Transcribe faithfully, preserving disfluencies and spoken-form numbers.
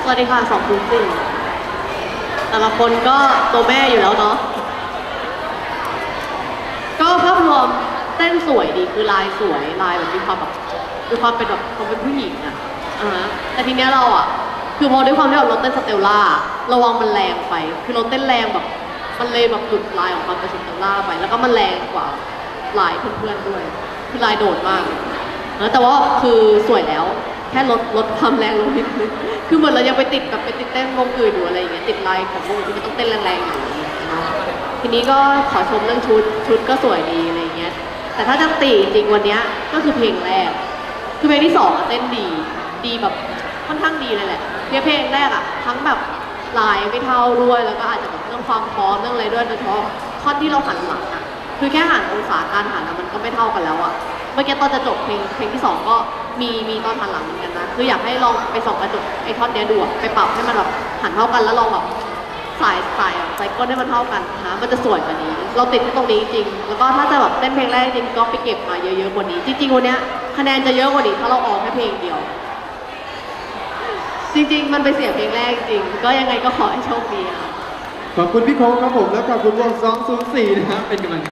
วัสดีค่ะสองคุณสี่แต่ละคนก็ตัวแม่อยู่แล้วเนาะก็ภาพรวมเต้นสวยดีคือลายสวยลายแบบมีความแบบมีความเป็นแบบความเป็นผู้หญิงอะอ่าแต่ทีเนี้ยเราอะคือพอด้วยความที่เราเต้นสเตลล่าระวังมันแรงไปคือเราเต้นแรงแบบมันเลยแบบหลุดลายออกมาเป็นสเตลล่าไปแล้วก็มันแรงกว่าลายเพื่อนๆด้วยคือลายโดดมากนะแต่ว่าคือสวยแล้วแค่ลดลดความแรงลงนิดนึงคือเหมือนเรายังไปติดแบบไปติดเต้นวงอื่นอยู่อะไรอย่างเงี้ยติดลายของวงที่มันต้องเต้นแรงๆอยู่ทีนี้ก็ขอชมเรื่องชุดชุดก็สวยดีอะไรเงี้ยแต่ถ้าจะตีจริงวันนี้ก็คือเพลงแรกคือเพลงที่สองเต้นดีดีแบบค่อนข้างดีเลยแหละเพลงแรกอะทั้งแบบลายไม่เท่าด้วยแล้วก็อาจจะแบบเรื่องความพร้อมเรื่องอะไรด้วยโดยเฉพาะท่อนที่เราหันหลังอะคือแค่หันองศาการหันมันก็ไม่เท่ากันแล้วอะเมื่อกี้ตอนจะจบเพลงเพลงที่สองก็มีมีตอนหันหลังเหมือนกันนะคืออยากให้ลองไปส่องกระจกไอ้ท่อนเนี้ยดูไปปรับให้มันแบบหันเท่ากันแล้วลองแบบสายสายสายก้นให้มันเท่ากันนะมันจะสวยกว่านี้เราติดที่ตรงนี้จริงแล้วก็ถ้าจะแบบเต้นเพลงแรกจริงก็ไปเก็บมาเยอะๆกว่านี้จริงๆวันเนี้ยคะแนนจะเยอะกว่านี้ถ้าเราออกแค่เพลงเดียวจริงๆมันไปเสียเพลงแรกจริงก็ยังไงก็ขอให้โชคดีค่ะขอบคุณพี่โค้กครับผมและขอบคุณวงสองศูนย์สี่นะครับเป็นกำลัง